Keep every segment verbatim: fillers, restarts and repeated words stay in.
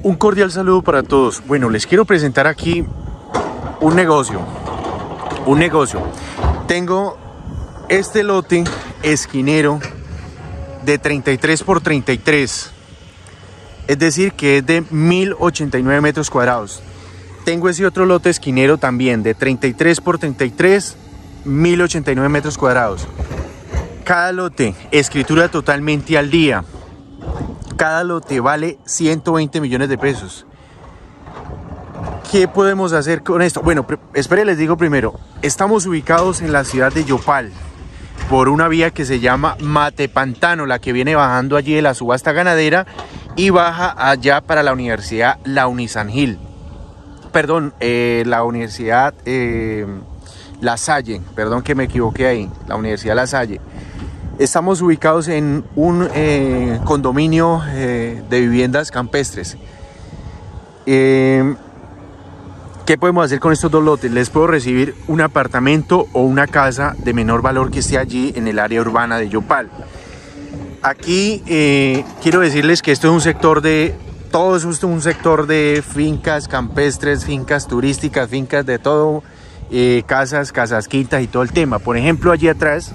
Un cordial saludo para todos. Bueno, les quiero presentar aquí un negocio. Un negocio. Tengo este lote esquinero de treinta y tres por treinta y tres. Es decir, que es de mil ochenta y nueve metros cuadrados. Tengo ese otro lote esquinero también de treinta y tres por treinta y tres, mil ochenta y nueve metros cuadrados. Cada lote, escritura totalmente al día. Cada lote vale ciento veinte millones de pesos. ¿Qué podemos hacer con esto? Bueno, espere, les digo primero. Estamos ubicados en la ciudad de Yopal, por una vía que se llama Matepantano, la que viene bajando allí de la subasta ganadera y baja allá para la Universidad La Unisan Perdón, eh, la Universidad eh, La Salle, perdón que me equivoqué ahí, la Universidad La Salle. Estamos ubicados en un eh, condominio eh, de viviendas campestres. Eh, ¿Qué podemos hacer con estos dos lotes? Les puedo recibir un apartamento o una casa de menor valor que esté allí en el área urbana de Yopal. Aquí eh, quiero decirles que esto es un sector de, todo esto es un sector de fincas campestres, fincas turísticas, fincas de todo, eh, casas, casas quintas y todo el tema. Por ejemplo, allí atrás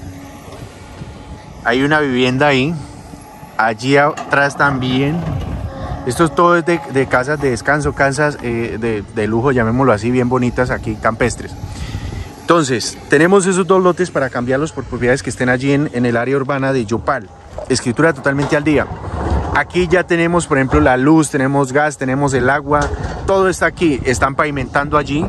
hay una vivienda ahí, allí atrás también. Esto es todo de, de casas de descanso, casas eh, de, de lujo, llamémoslo así, bien bonitas aquí, campestres. Entonces, tenemos esos dos lotes para cambiarlos por propiedades que estén allí en, en el área urbana de Yopal. Escritura totalmente al día. Aquí ya tenemos, por ejemplo, la luz, tenemos gas, tenemos el agua, todo está aquí. Están pavimentando allí.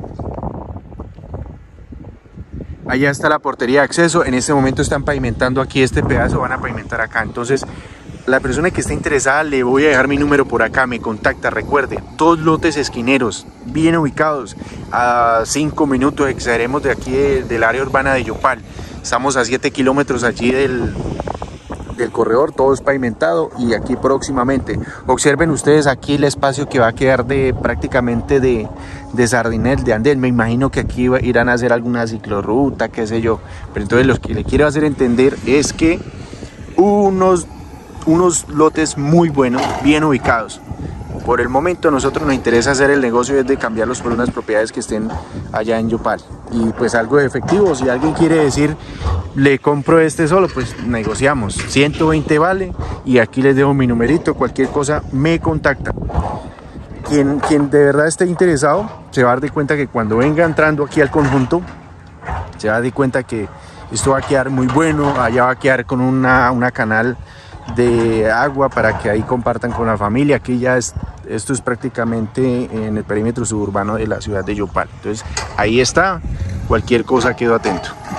Allá está la portería de acceso. En este momento están pavimentando aquí este pedazo, van a pavimentar acá. Entonces, la persona que esté interesada, le voy a dejar mi número por acá, me contacta. Recuerde, dos lotes esquineros, bien ubicados, a cinco minutos excederemos de aquí de, del área urbana de Yopal. Estamos a siete kilómetros allí del, del corredor, todo es pavimentado y aquí próximamente. Observen ustedes aquí el espacio que va a quedar de prácticamente de, de sardinel, de andén. Me imagino que aquí irán a hacer alguna ciclorruta, qué sé yo. Pero entonces lo que le quiero hacer entender es que unos unos lotes muy buenos, bien ubicados. Por el momento a nosotros nos interesa hacer el negocio es de cambiarlos por unas propiedades que estén allá en Yopal. Y pues algo de efectivo, si alguien quiere decir, le compro este solo, pues negociamos. ciento veinte vale y aquí les dejo mi numerito, cualquier cosa me contacta. Quien, quien de verdad esté interesado, se va a dar de cuenta que cuando venga entrando aquí al conjunto, se va a dar de cuenta que esto va a quedar muy bueno, allá va a quedar con una, una canal de agua para que ahí compartan con la familia. Aquí ya es, esto es prácticamente en el perímetro suburbano de la ciudad de Yopal. Entonces ahí está, cualquier cosa quedo atento.